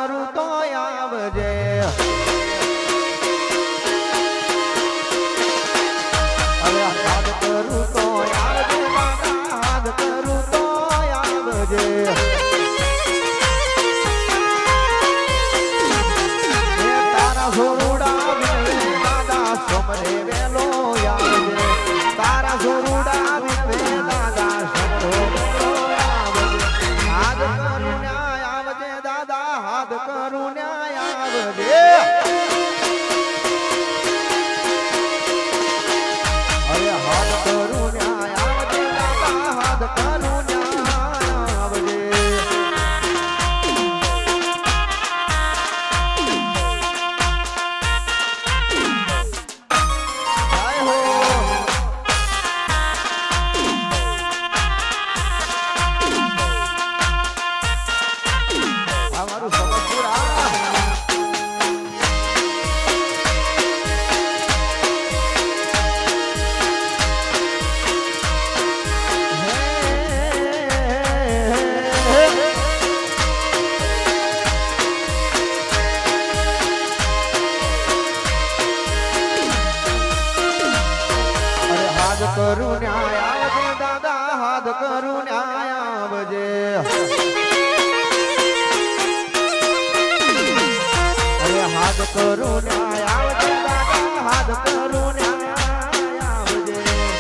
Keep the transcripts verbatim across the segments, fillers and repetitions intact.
करूं तो आवजे अरे याद करूं तो आवजे दादा याद करूं तो आवजे ये तारा सोरुड़ा विनवे दादा सोमरे वेलो आवजे तारा सोरुड़ा विनवे दादा सोमरो वेलो आवजे हाथ करूं न्याय आवजे दादा हाथ करूं न्याय आवजे अरे हाथ करूं न्याय आवजे दादा हाथ करूं न्याय आवजे जय हो हमारू समझपुरा अरे हाथ करूं न्याय आवजे दादा हाथ करूं न्याय आवजे अरे हाथ करूं न्याय आवजे दादा हाथ करूं न्याय आवजे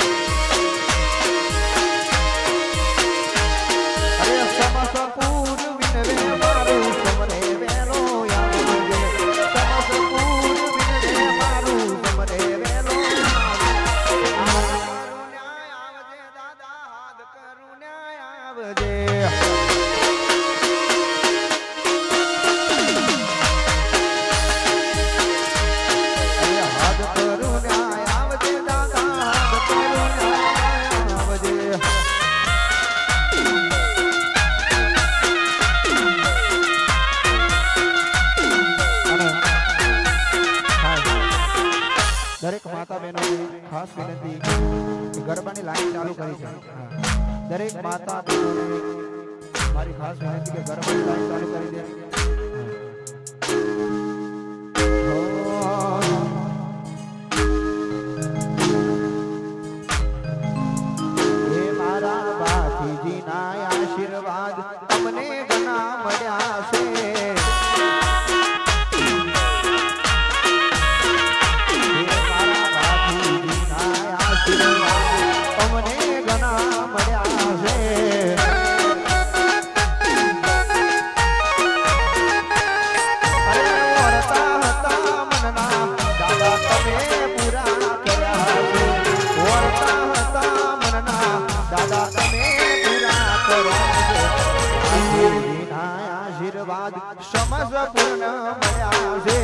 अरे समसपूर विनवे मारू समरे वेलो आवजे समसपूर विनवे मारू समरे वेलो न्याय आवजे दादा हाथ करूं न्याय आवजे अरे हाथ करूं न्याय आवजे दादा हाथ करूं न्याय आवजे दरेक माता बहनों खास विनती कि गरबानी लाइन चालू करी है दरेक माता बहनों ने हमारी खास विनती कि गरबानी लाइन चालू करी दे हे मारा बातीजी ना आशीर्वाद अमने घना मळ्या छे अमने घना मळ्या छे अरे वरता हता मनना दादा तमे पूरा कर्या छे वरता हता मनना दादा तमे पूरा कर्या छे आशीर्वाद समज पूर्ण मळ्या छे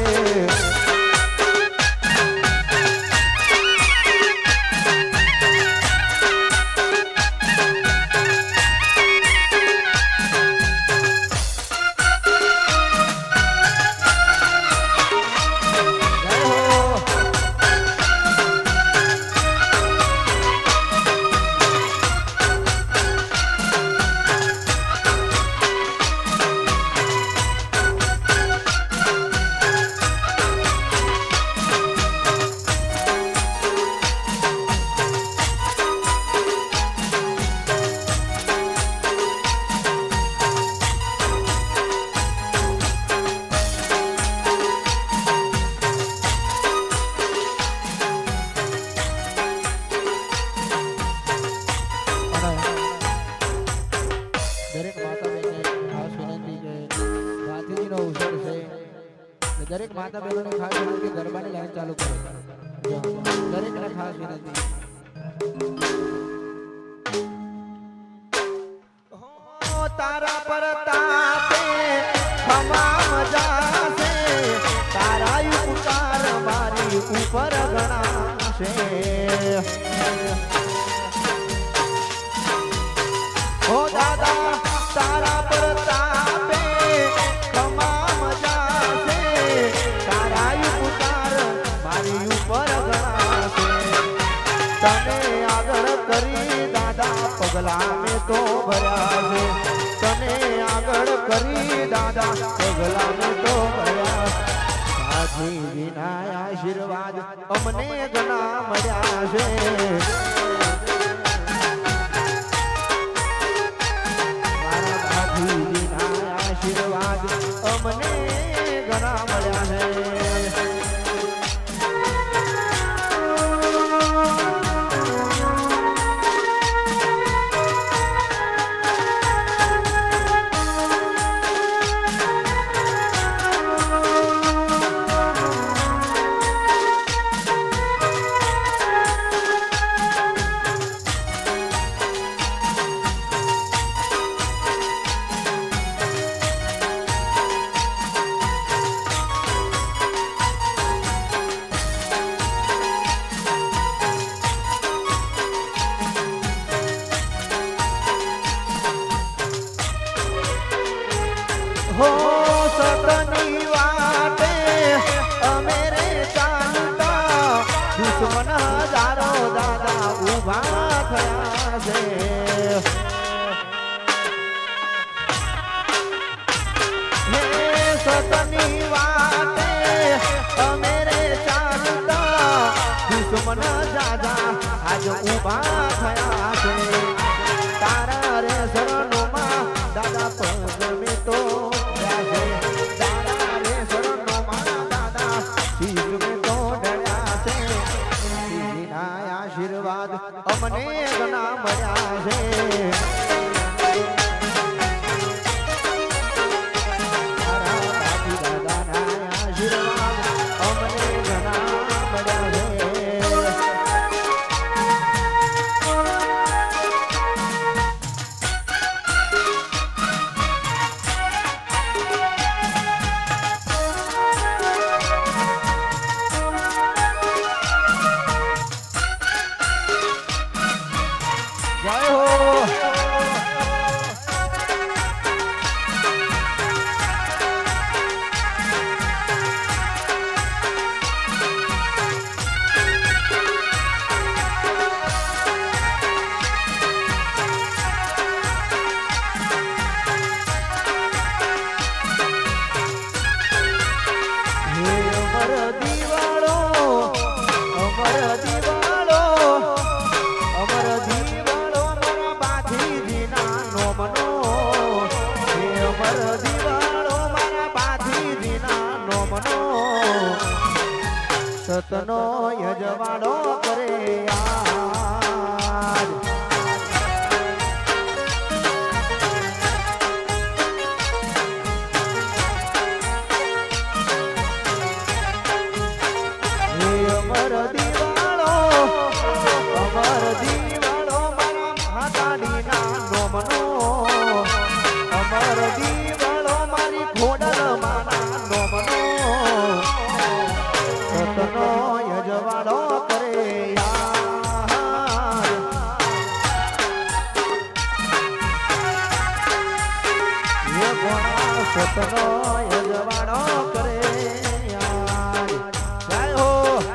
दरेक माता बहनों ने खास विनती गरबानी लाइन चालू करो दरेक ने खास विनती हो तारा पर ताते क्षमा मजा से तारा उपकार मारी ऊपर घना से हो दादा तारा पर ताते क्षमा मजा से तारा उपकार मारी ऊपर घना से तने आगळ करी दादा पगला में तो भर्या है तने आगळ करी दादा पगला में ભાથીજીના આશીર્વાદ અમને ઘણા મળ્યા છે મારા ભાથીજીના આશીર્વાદ અમને ઘણા મળ્યા છે हो सतनी वाटे अमेरे चालता दुश्मन हजारो दादा उभा थया छे हे सतनी वाटे अमेरे चालता दुश्मन दादा आज उभा थया छे तारा रे शरणो में दादा पग में तो आशीर्वाद अमने घना मळ्या છે મારા બાપુ દાદાના આશીર્વાદ અમને ઘના મળ્યા છે સતનો યજવાડો કરે યાદ અમર દિવાળો અમર દિવાળો મારા માતાડીના નોમનો અમર દિવાળો મારી ખોડલ માના નોમનો સતનો યજવાડો કરે યાર ये गोणा सतनो यजवाडो करे यार जय हो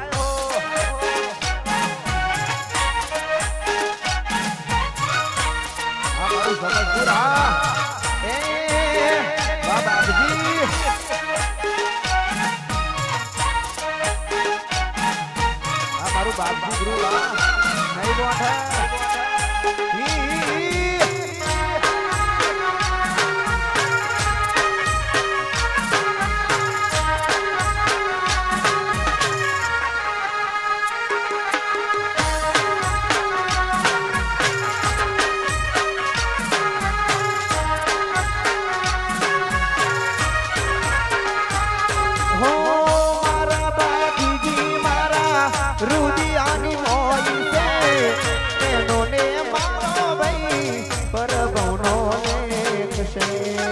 हमारी समझपुरा ए बाबाजी हमारू बाबू गुरुला नहीं बोट है रुदियानी मोई से एनो ने मारो भाई पर गौनो एक से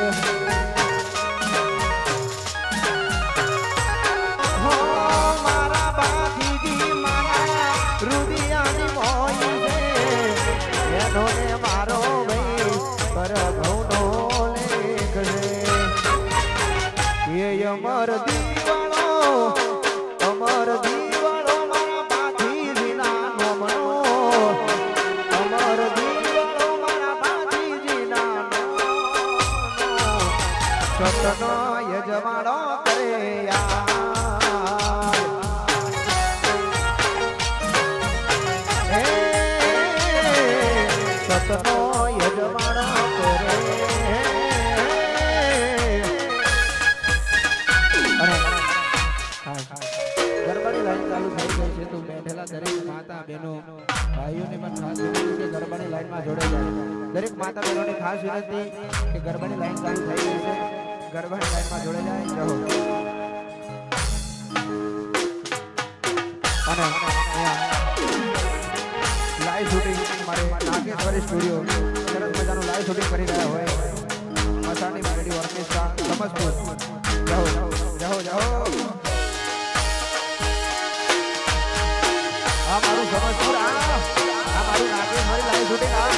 हो मारा बाकी दी मारा रुदियानी मोई से एनो ने मारो भाई पर गौनो एक से ये अमर दीवानो अमर दीवानो सतनो यजवाडो करे यार બહેનો ભાઈઓને પણ ખાસ વિનંતી કે ગરબાની લાઈનમાં જોડે જાય. દરેક માતા બહેનોને ખાસ વિનંતી કે ગરબાની લાઈન ચાલુ થઈ ગઈ છે, ગરબાની લાઈનમાં જોડે જાય રહો. અને લાઈવ શૂટિંગ મારે નાગેશ્વરી સ્ટુડિયો સરસ મજાનું લાઈવ શૂટિંગ કરી રહ્યા હોય મસાણી મેલોડી ઓર્કેસ્ટ્રા સમજપુર. જાઓ જાઓ જાઓ. આ મારું સમજપુર, આ આ મારું નાગેશ્વરી લાઈવ શૂટિંગ. આ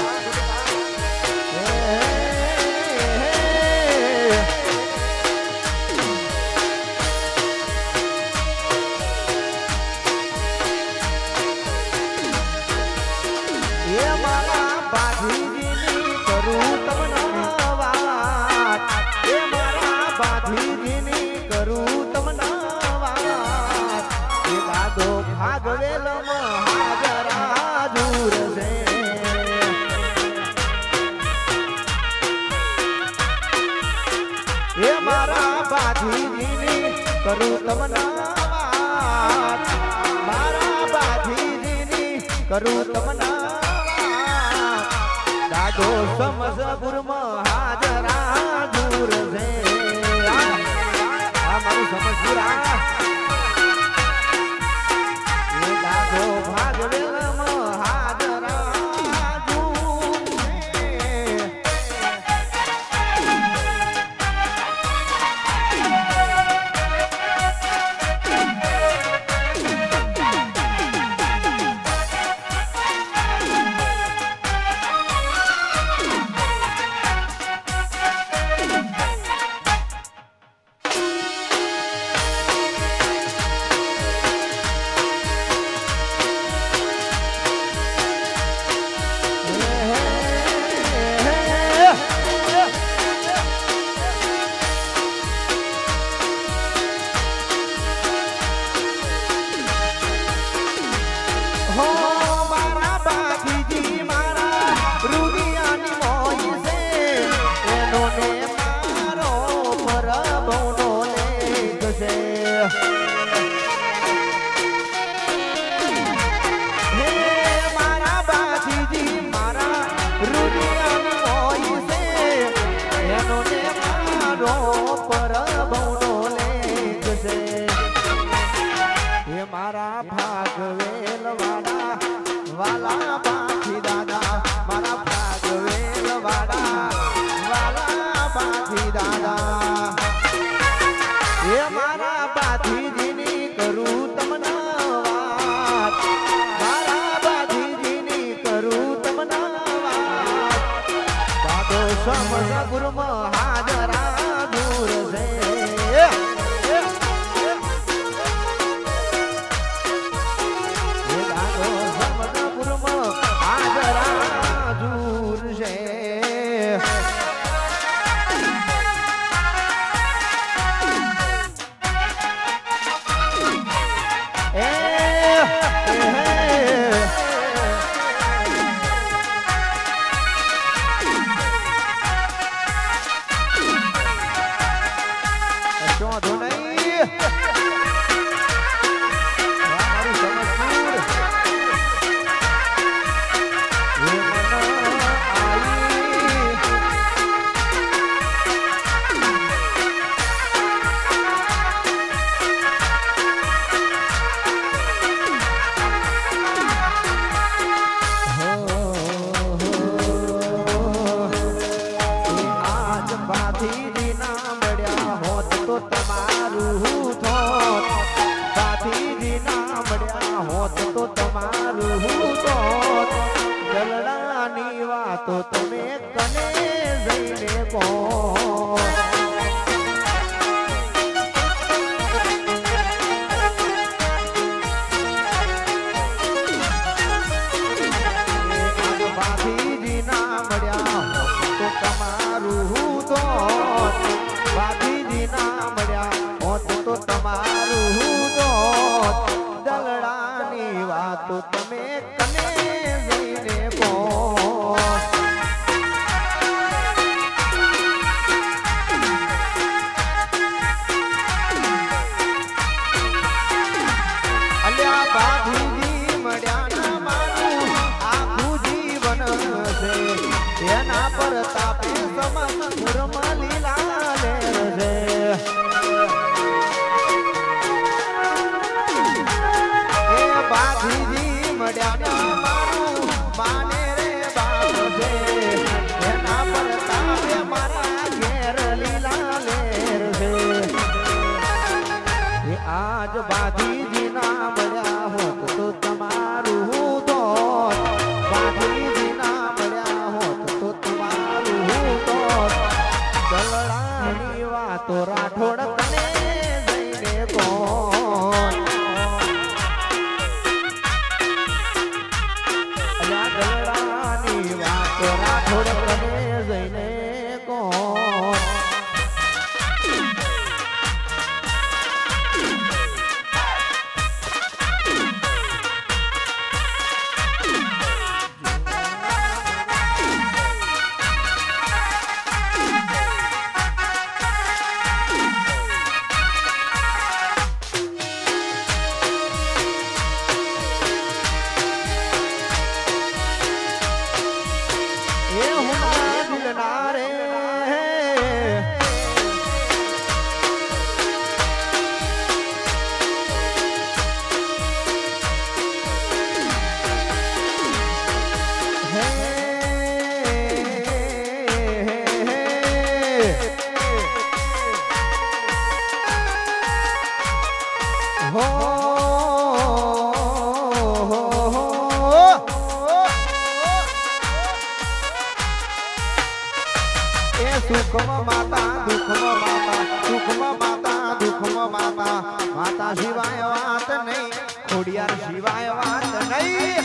કરું તમના વાત, મારા બાધીજીની કરું તમના વાત. દાદો સમજપુરમાં હાજરા દૂર છે. આ મારું સમજપુર, આ દાદો ભાગવેલમાં હાજરા દૂર છે. મારા ભાગવેલ વાડા વાલા બાથી દાદા, મારા ભાગવેલ વાડા વાલા બાથી દાદા. એ મારા બાથીજીની કરું તમના વાત, મારા બાથીજીની કરું તમના વાત. દાદો સમજપુરમાં હાજરા દૂર છે. તો તમે કને જઈને કહો. બાધીજી ના મળ્યા તો તમારું તો બાધીજી ના મળ્યા હોત આજ બાધીજી ના મળ્યા હોત તો તમારું તો બાધીજી ના મળ્યા હોત તો તમારું તો દલડાની વાતો રાઠોડ તને જઈને કોણ દલડાની વાતો રાઠોડ તને જઈને કોણ સુખમાં માતા દુઃખમાં માતા સુખમાં માતા દુઃખમાં માતા માતા સિવાય વાત નહીં ખોડિયાર સિવાય વાત નહીં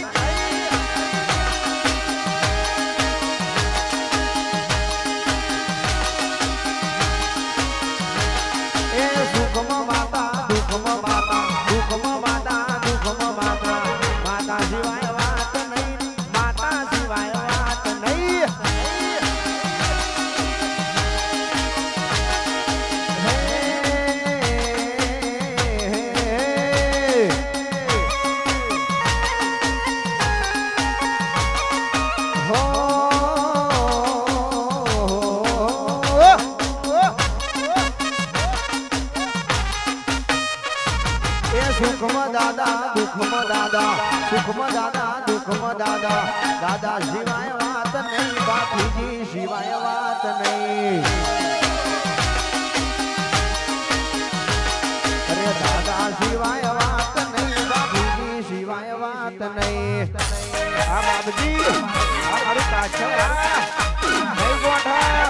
એ સુખમાં માતા દુઃખમાં માતા દુઃખમાં માતા દુઃખમાં માતા માતા સિવાય વાત નહીં માતા સિવાય વાત નહીં સુખમાં દાદા દુઃખમાં દાદા સુખમાં દાદા દુઃખમાં દાદા દાદા સિવાય વાત નહીં બાપુજી સિવાય વાત નહીં અરે દાદા સિવાય વાત નહીં બાપુજી સિવાય વાત નહીં આ બાપજી આ મારું પાછળ નહીં ગોઠા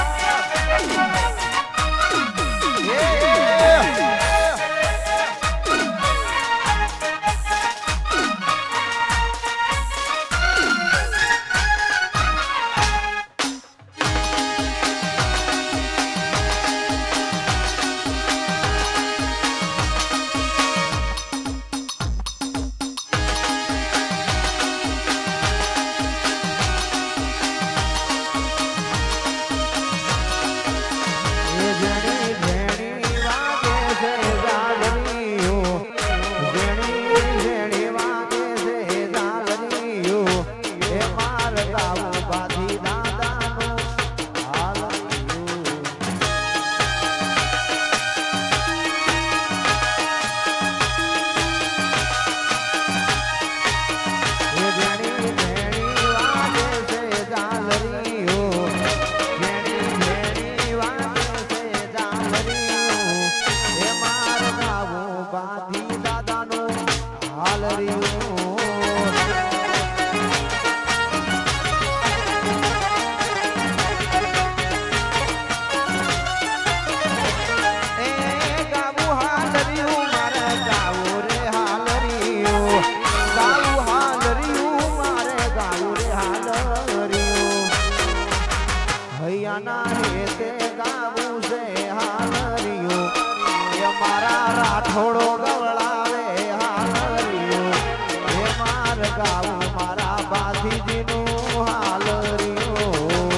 થોડો ગવડાવે હાલરિયો એ માર ગાવું મારા બાધીજીનું હાલરિયો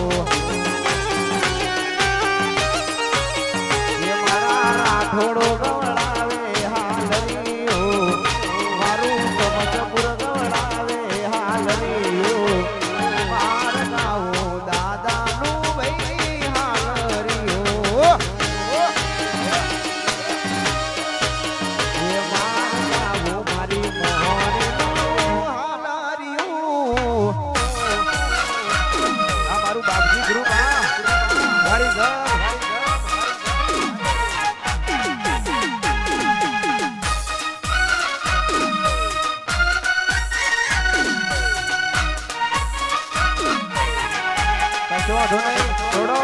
એ મારા રાઠોડો ગવડાવે હાલરિયો મારું સમજપુર ગવડાવે હાલરિયો માર ગાવું દાદાનું ભાઈ હાલરિયો વાંધો નહીં છોડો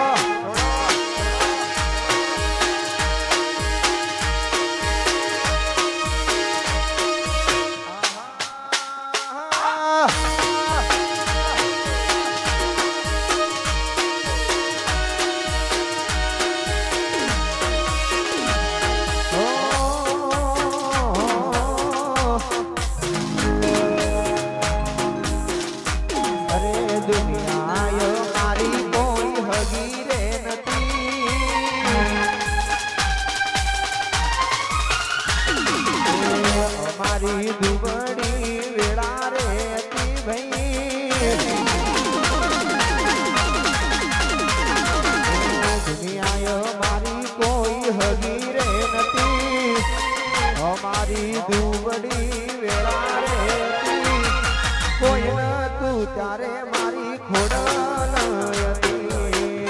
દુબડી વેળા રે તી ભાઈ દુનિયા મારી કોઈ હગી રે નથી અમારી દુબડી વેળા રે તી કોઈ ન તું ત્યારે મારી ખોડલ હતી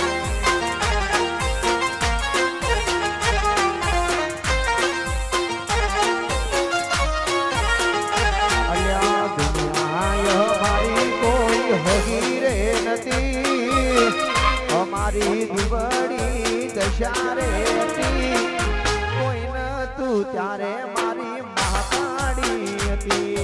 અમારી દુબળી દશા રે હતી કોઈ ન તું ત્યારે મારી મહાકાળી હતી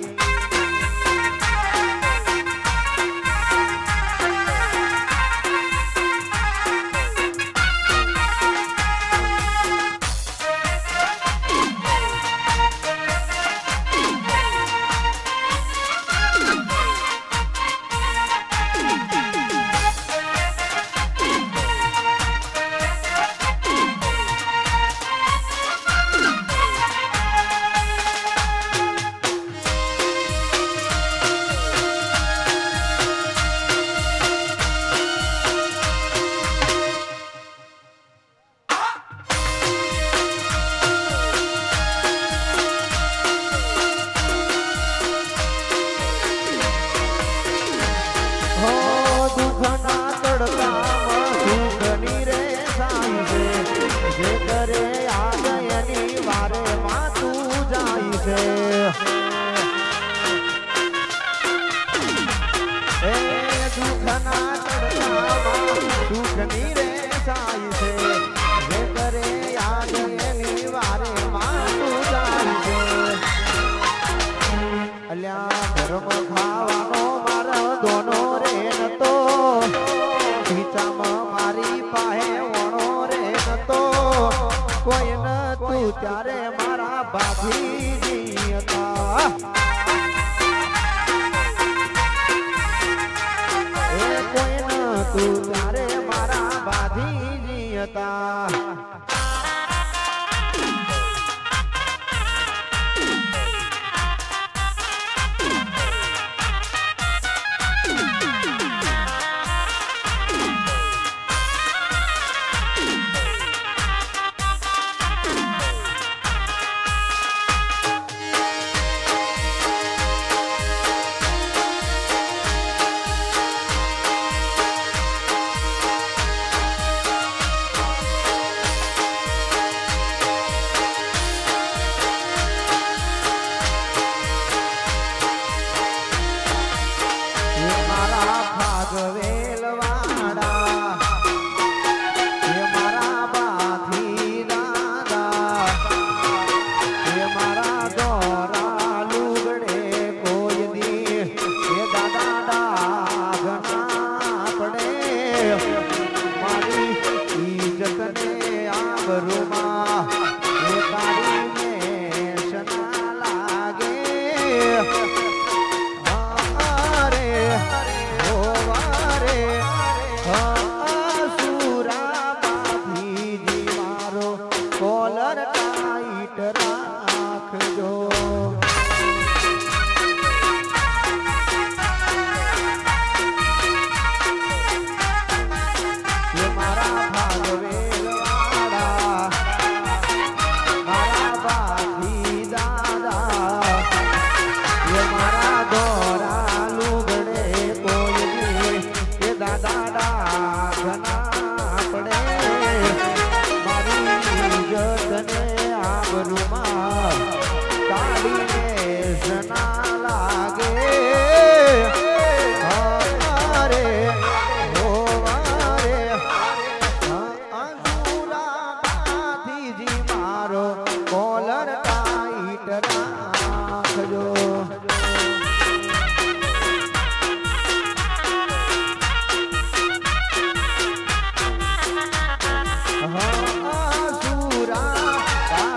સુખની રે સાઈ છે જે કરે યાદ એની વારે માનું જાય છે અલ્યા ધર્મ ખાવાનો મારો દોનો રે નતો ખીચામાં મારી પાસે વણો રે નતો કોઈ ન તું ત્યારે મારા ભાભીજી હતા તું તારે મારા બાધીજી હતા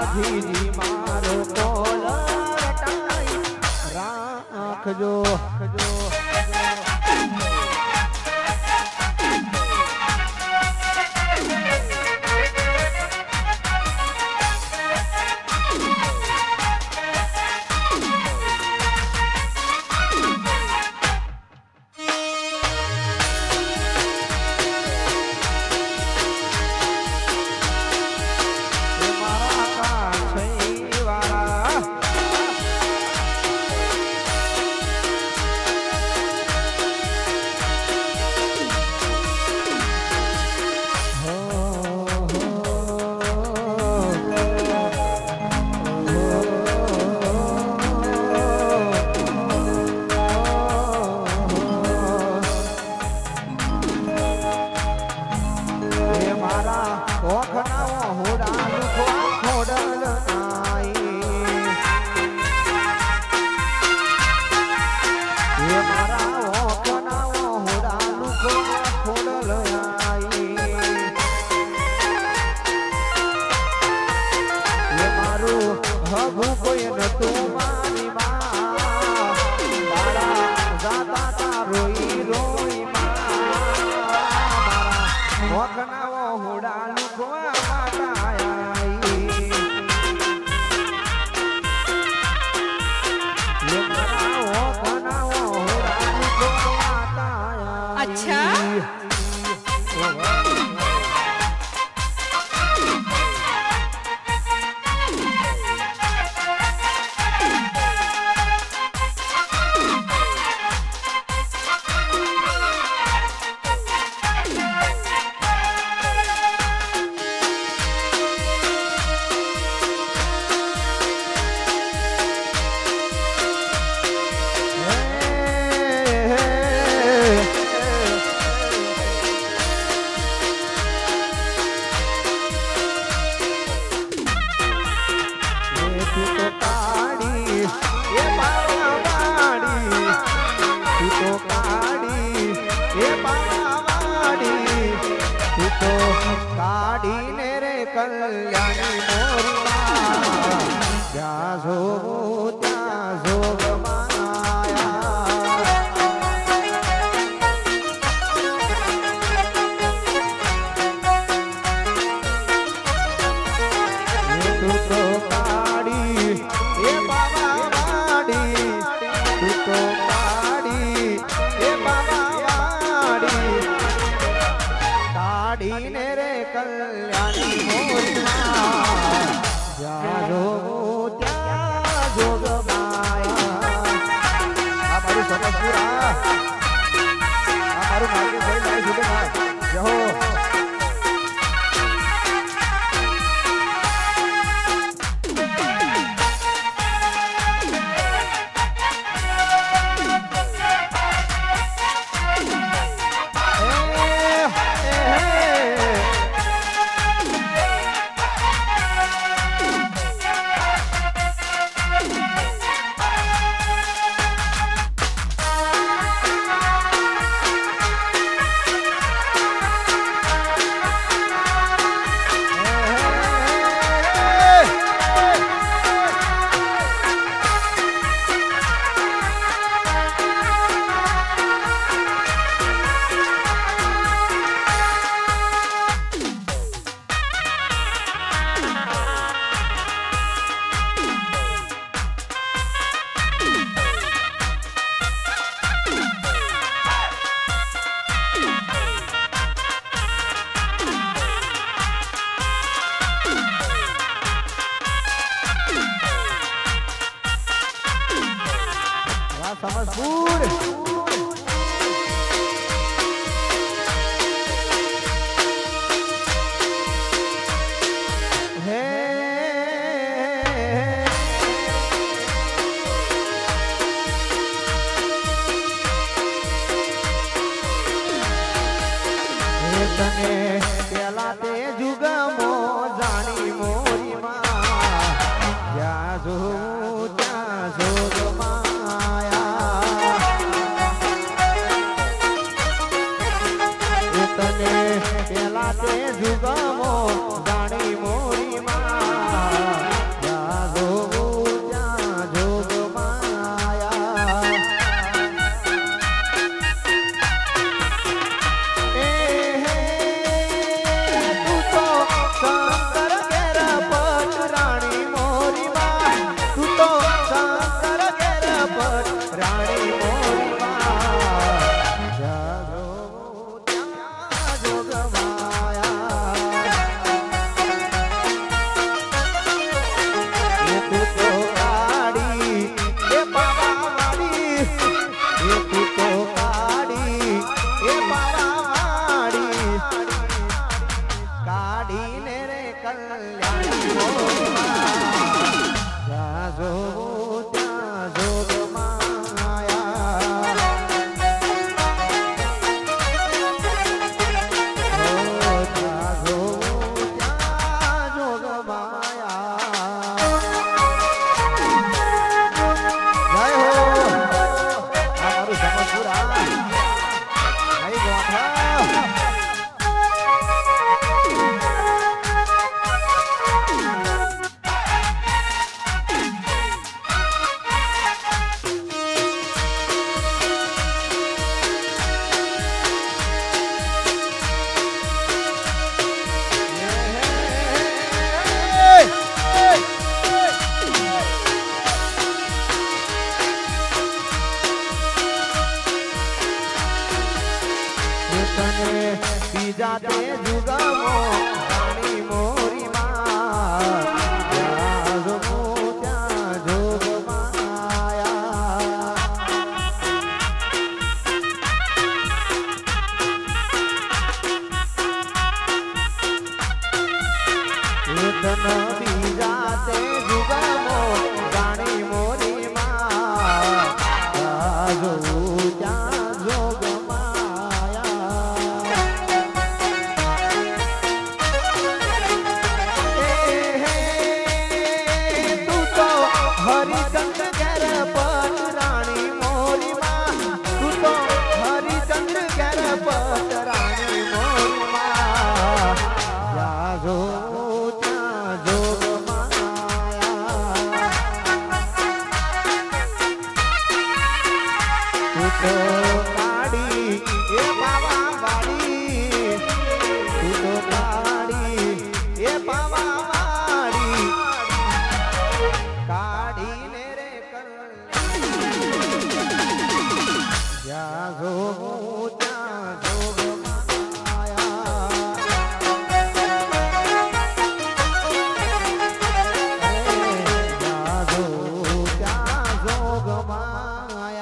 माझी मारो कोल रटाई राखजो राखजो तू तो काड़ी ये बाबा वाड़ी ये तू तो काड़ी ये बाबा वाड़ी काड़ी ने रे कल्याणी जो त्या जोग माया हो त्या जो त्या जोग माया जय हो हमारू समझपुरा नहीं गोठा जाते जुगामो रानी मोरी माँ जो मोत्या जोग माया धन भी जाते जुगामो रानी मोरी माँ जो मोत्या जोग हरिचंद्र घर पत रानी मोरी माँ तू तो हरिचंद्र घर पत रानी मोरी माँ या जो त्या जोग माया तू तो काड़ी ये बाबा वाड़ी तू तो काड़ी ये बाबा वाड़ी काड़ी ने रे या जो त्या जोग माया या जो त्या जोग माया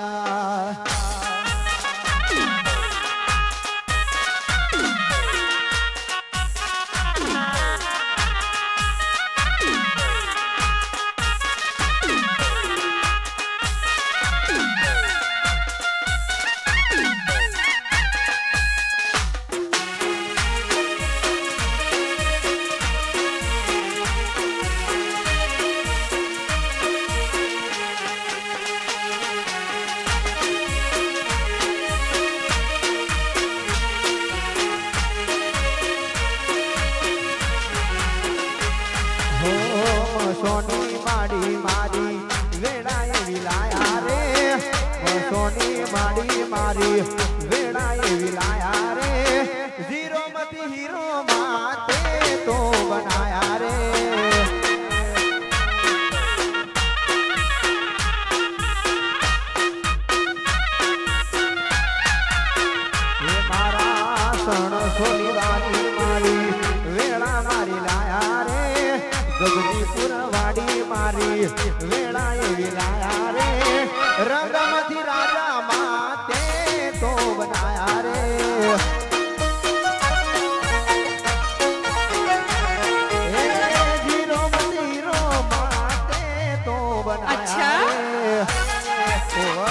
सोनी माड़ी मारी वेड़ाए विलाया रे सोनी माड़ी मारी वेड़ाए विलाया रे जीरो मती हीरो माते तो बनाया रे ये मारा सण सोनी वाली मारी वेड़ा मारी लाया रे गगनीपुर वाड़ी मारी वेड़ाए विलाया रे रंगमती राजा माते तो बनाया रे जीरो जीरो माते तो बनाया अच्छा? रे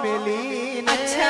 मिली। अच्छा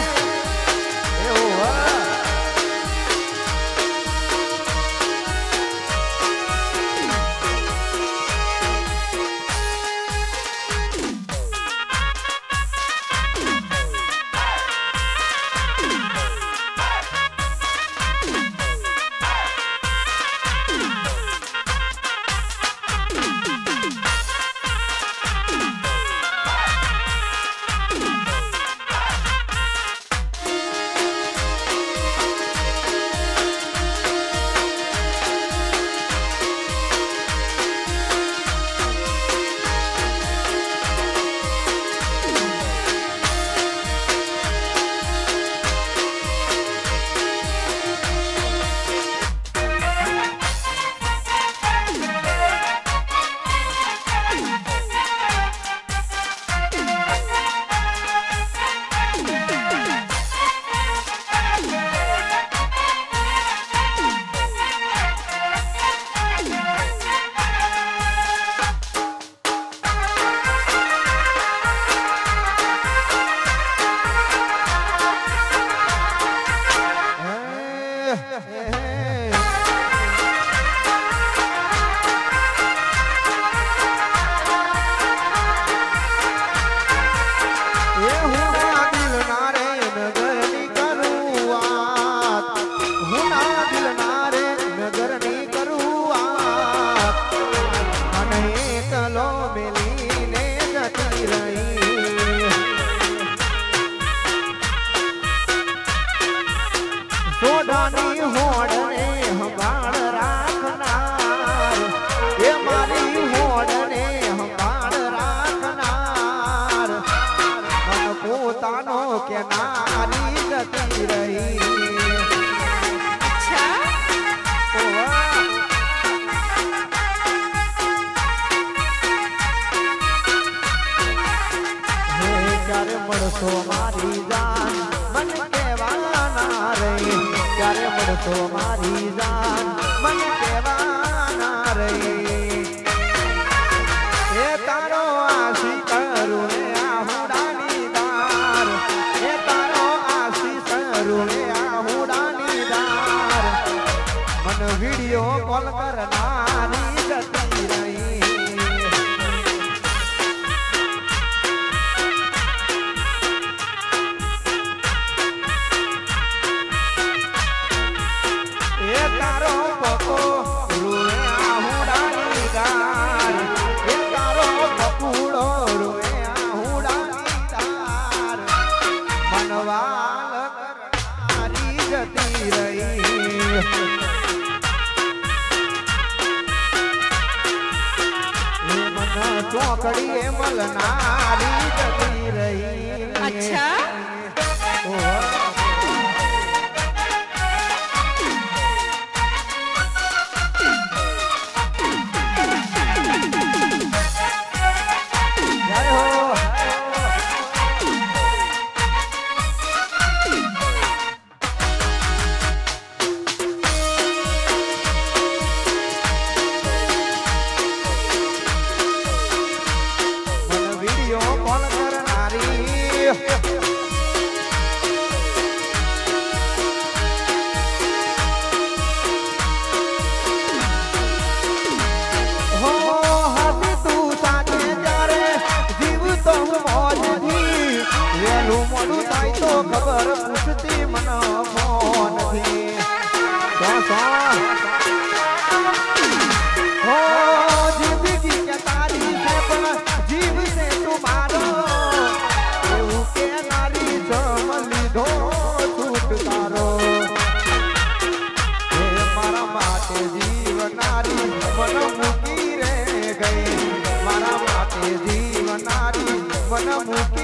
के नारी जती रही। अच्छा क्यारे मरसो मारी जान मन केवाना रही, क्यारे मरसो मारी जान मन केवाना रही। ए तारो आशी करू वीडियो कॉल कर नारी जती रही। ये तारो पको रुए आहुडानी दार, ये तारो पकुड़ो रुए आहुडानी दार। मनवाल नारी जती रही। चौकड़ी मलनारी जती रही। अच्छा खबर पूछती मन फोन थी हो जिंदगी के तारीफ है जीव से तुम्हारो के नारी चमली धो छूटकारो। मारा माते जीव नारी मन मुकी रे गई, मारा माते जीव नारी मन मुकी